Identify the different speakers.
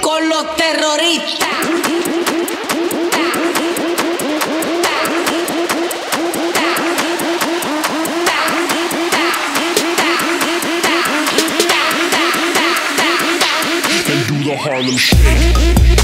Speaker 1: con los terroristas.
Speaker 2: And do the Harlem Shake.